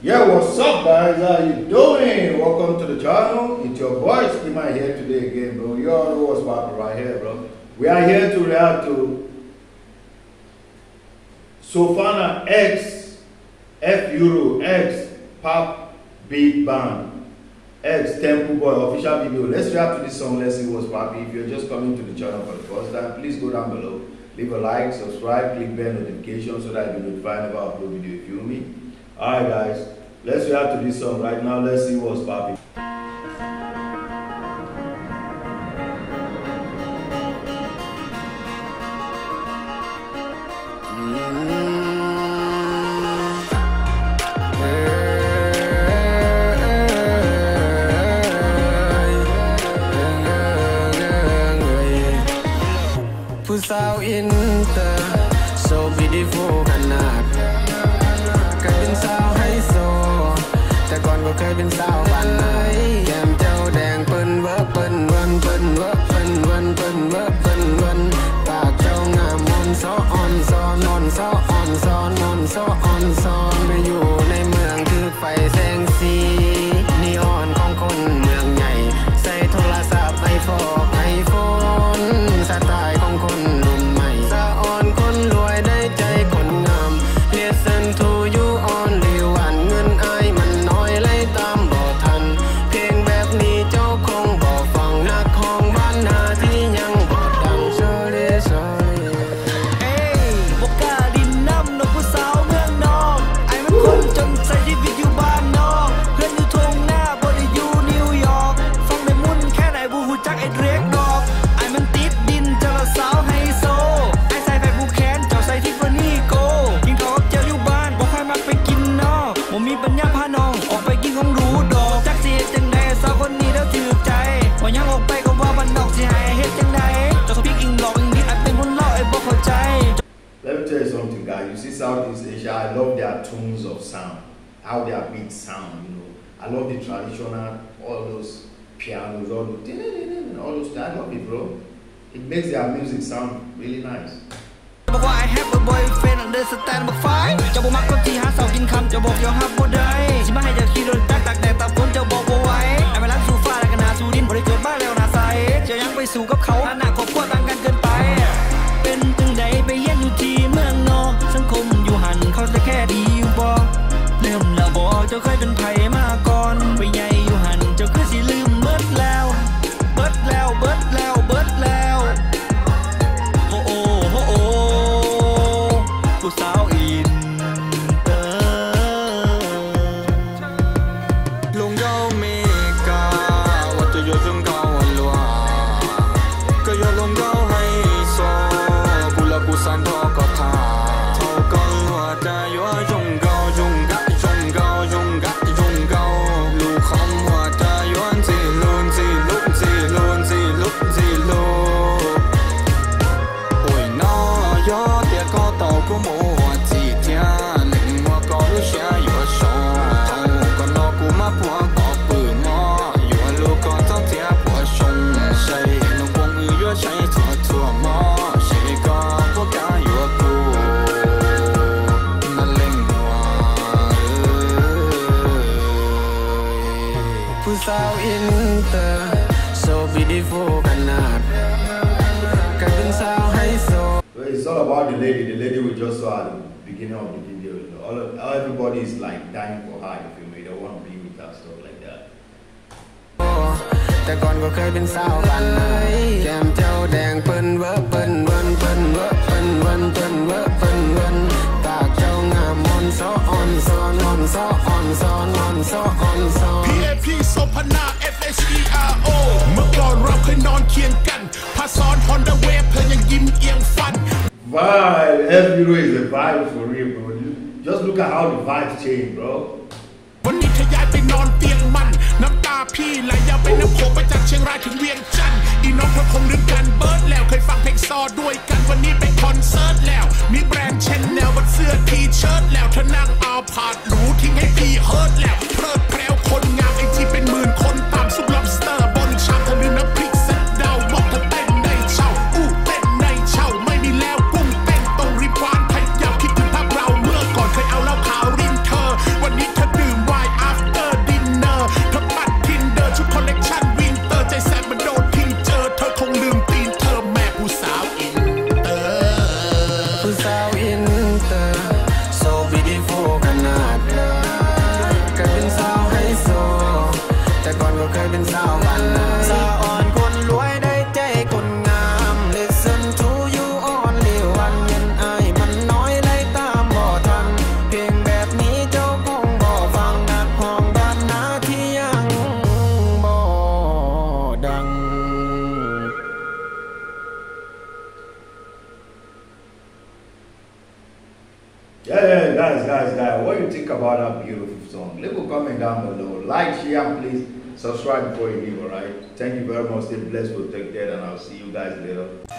Yeah, what's up guys? How you doing? Welcome to the channel. It's your boy Skima here today again, bro. You all know what's popping right here, bro. We are here to react to Sofana X F Euro X Pop Beat Band X Temple Boy official video. Let's react to this song. Let's see what's popping. If you're just coming to the channel for the first time, please go down below, leave a like, subscribe, click bell notification so that you'll be notified about upload video. You feel me? Alright guys, let's react to this song right now. Let's see what's popping. ผู้สาวอินเตอร์ so beautiful ขนาดเคยเป็นสาวไฮโซแต่ก่อนก็เคยเป็นสาวบ้านนาแก้มเจ้าแดงเปิ้นเวิร์กเปิ้นวันเปิ้นเวิร์กเปิ้นวันเปิ้นเวิร์กเปิ้นวันปากเจ้างามมนซ้ออ่อนซ้อนนอนซ้ออ่อนซ้อนนอนซ้ออ่อนซ้อนไปอยู่ในเมืองคือไฟแสงสีนีออนของคนเมืองใหญ่ใส่โทรศัพท์ไอโฟนไอโฟนสไตล์ของคนรุ่นใหม่สะอ่อนคนรวยได้ใจคนงาม Listen to you only one เงินอายมันน้อยไล่ตามบ่ทันเพลงแบบนี้เจ้าคงบ่ฟังนักห้องบ้านนาที่ยังบ่ดัง Sorry sorry เอ้ยบ่กล้าดินน้ำนกผู้สาวเมืองนอกไอ้มันคนจนใส่ชีวิตอยู่บ้านนอกเพื่อนอยู่ทงหน้าบ่ได้อยู่นิวยอร์กฟังได้มุ่นแค่ไหนบ่ฮู้จักไอ้เดรกดอกไอ้มันติดดินเจอสาวไฮโซไอ้ใส่แฟนผู้แขนเจ้าใส่ทิฟฟานี่โกกินข้าวกับเจ้าอยู่บ้านบ่ค่อยมักไปกินนอกบ่มีปัญญาพาน้องออกไปกินของหรูดอกจักสิเฮ็ดจังได๋สาวคนนี้แล้วถูกใจว่ายังออกไปก็ว่าบ้านนอกสิให้เฮ็ดจังได๋เจ้าก็พิกอิงหลอกอิงนี่อาจเป็นคนเล่าไอ้บ่เข้าใจ Let me tell you something, guys. You see Southeast Asia, I love their tones of sound, how their beats sound, you know. I love the traditional, all those pianos, all those, I love it, bro. It makes their music sound really nice. บอกว่า I have a boyfriend understand บักไฟเจ้าบ่มักคนที่หาเสากินคำเจ้าบอกอย่าหับบ่ได้สิมาให้เจ้าขี่รถจักรตากแดดตากฝนเจ้าบอกบ่ไหวไอ้มาลังสู่ฟ้าแล้วก็หน้าสู่ดินบ่ได้เกิดมาแล้วหน้าใสเจ้ายังไปสู่กับเขาฐานะครอบครัวต่างกันเกินไปเป็นจังใดไปเรียนอยู่ที่เมืองนอกสังคมอยู่หันเขาจะแค่ดีอยู่บ่เริ่มแล้วบ่เจ้าเคยเป็นไผมาก่อนไปใหญ่อยู่หันเจ้าคือสิลืมเบิดแล้วเบิดแล้วเบิดแล้วเบิดแล้วโอ้โอ้โอ้โอ้ผู้สาวอินเตอร์龙高美高，我就有种高路啊，个有龙高还说，不了不散拖个他，头高我的有用高用高用高用高用高，路空我的有自路自路自路自路自路，为那有点高到古木我自听，令我高下有手。ผู้สาวอินเตอร์ so beautiful ขนาดเคยเป็นสาวไฮโซ Well, it's all about the lady. The lady we just saw at the beginning of the video. Everybody is like dying for her. You feel me? They want to be with her, stuff like that. แต่ก่อนก็เคยเป็นสาวบ้านนาแก้มเจ้าแดงเปิ้นเวิร์กเปิ้นวันเปิ้นเวิร์กเปิ้นวันเปิ้นเวิร์กเปิ้นวันปากเจ้างามมนซ้ออ่อนซ้อนนอนซ้ออ่อนซ้อนนอนซ้ออ่อนซ้อน PAP โซพนา FHERO เมื่อก่อนเราเคยนอนเคียงกันพาซ้อน Honda Wave เธอยังยิ้มเอียงฟัน Vibe. F Euro is a vibe for real, bro. Just look at how the vibes change, bro. วันนี้เธอย้ายไปนอนเตียงมันน้ำตาพี่ไหลยาวไปน้ำโขงไปจากเชียงรายถึงเวียงจันทร์อีน้องเธอคงลืมกันเบิร์ดแล้วเคยฟังเพลงซอด้วยกันวันนี้ไปคอนเสิร์ตแล้วมีแบรนด์เชนแนลบนเสื้อทีเชิ้ตแล้วเธอนั่งเอาผาดหรูทิ้งให้พี่เฮิร์ตแล้วเพลิดเพลินคนงามไอที่เป็นหมื่นคนตามซุป lobster บนชามเธอลืมน้ำพริกเสร็จดาวบอกเธอเต้นในเช่าเต้นในเช่าไม่มีแล้วกุ้งเต้นตรงริบวานพยายามคิดถึงภาพเราเมื่อก่อนเคยเอาเหล้าขาวริมเธอวันนี้เธอดื่ม Yeah, guys, what do you think about that beautiful song? Leave a comment down below. Like, share, and please subscribe before you leave, alright? Thank you very much. Stay blessed, protected, and I'll see you guys later.